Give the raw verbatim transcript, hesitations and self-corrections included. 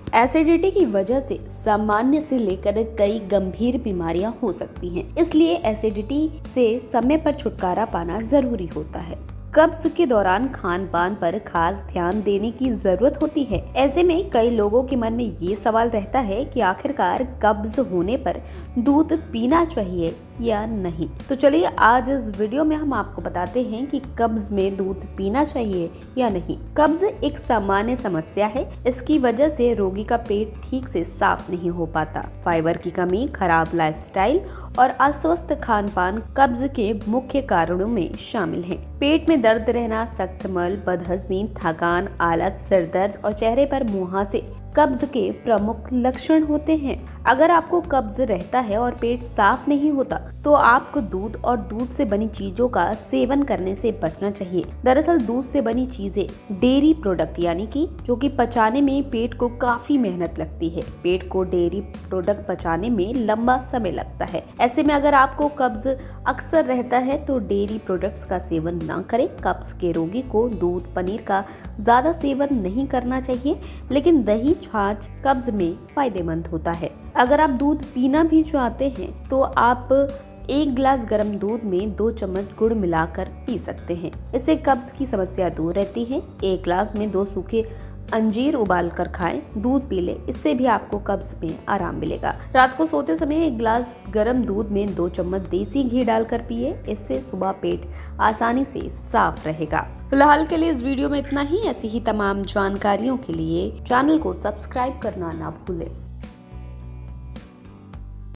Acidity की वजह से सामान्य से लेकर कई गंभीर बीमारियां हो सकती हैं, इसलिए एसिडिटी से समय पर छुटकारा पाना जरूरी होता है। कब्ज के दौरान खान पान पर खास ध्यान देने की जरूरत होती है। ऐसे में कई लोगों के मन में ये सवाल रहता है कि आखिरकार कब्ज होने पर दूध पीना चाहिए या नहीं। तो चलिए आज इस वीडियो में हम आपको बताते हैं कि कब्ज में दूध पीना चाहिए या नहीं। कब्ज एक सामान्य समस्या है। इसकी वजह से रोगी का पेट ठीक से साफ नहीं हो पाता। फाइबर की कमी, खराब लाइफस्टाइल और अस्वस्थ खान पान कब्ज के मुख्य कारणों में शामिल हैं। पेट में दर्द रहना, सख्त मल, बदहजमी, थकान, आलस, सिर दर्द और चेहरे पर मुहासे कब्ज के प्रमुख लक्षण होते हैं। अगर आपको कब्ज रहता है और पेट साफ नहीं होता तो आपको दूध और दूध से बनी चीजों का सेवन करने से बचना चाहिए। दरअसल दूध से बनी चीजें डेयरी प्रोडक्ट यानी कि जो कि पचाने में पेट को काफी मेहनत लगती है। पेट को डेयरी प्रोडक्ट पचाने में लंबा समय लगता है। ऐसे में अगर आपको कब्ज अक्सर रहता है तो डेयरी प्रोडक्ट्स का सेवन न करें। कब्ज के रोगी को दूध, पनीर का ज्यादा सेवन नहीं करना चाहिए, लेकिन दही, छाछ कब्ज में फायदेमंद होता है। अगर आप दूध पीना भी चाहते हैं तो आप एक गिलास गर्म दूध में दो चम्मच गुड़ मिलाकर पी सकते हैं। इससे कब्ज की समस्या दूर रहती है। एक गिलास में दो सूखे अंजीर उबाल कर खाएं, दूध पी ले, इससे भी आपको कब्ज में आराम मिलेगा। रात को सोते समय एक गिलास गर्म दूध में दो चम्मच देसी घी डालकर पिए, इससे सुबह पेट आसानी से साफ रहेगा। फिलहाल के लिए इस वीडियो में इतना ही। ऐसी ही तमाम जानकारियों के लिए चैनल को सब्सक्राइब करना ना भूलें।